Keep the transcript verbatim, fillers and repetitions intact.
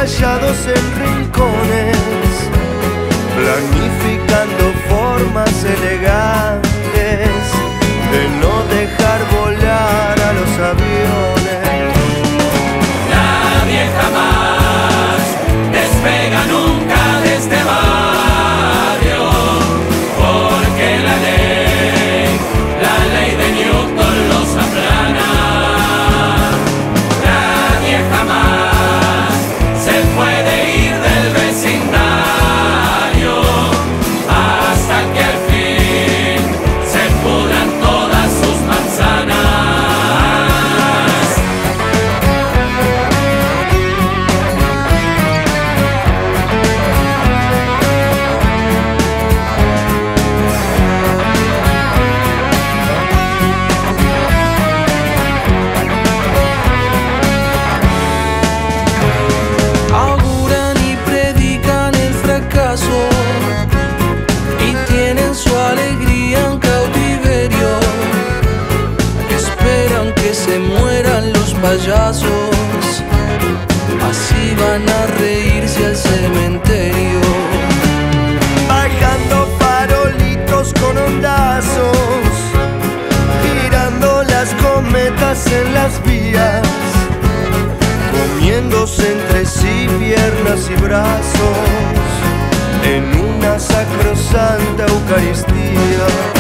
callados en rincones, planificando formas elegantes de no dejar volar a los aviones. Nadie jamás despega nunca de este barrio, porque la ley, la ley de Newton los aplana. Nadie jamás se puede ir del vecindario hasta que al fin se pudran todas sus manzanas. Auguran y predican el fracaso y tienen su alegría en cautiverio. Esperan que se mueran los payasos, así van a reírse al cementerio. Bajando farolitos con hondazos, girando las cometas en las vías, comiéndose entre sí piernas y brazos en una sacrosanta Eucaristía.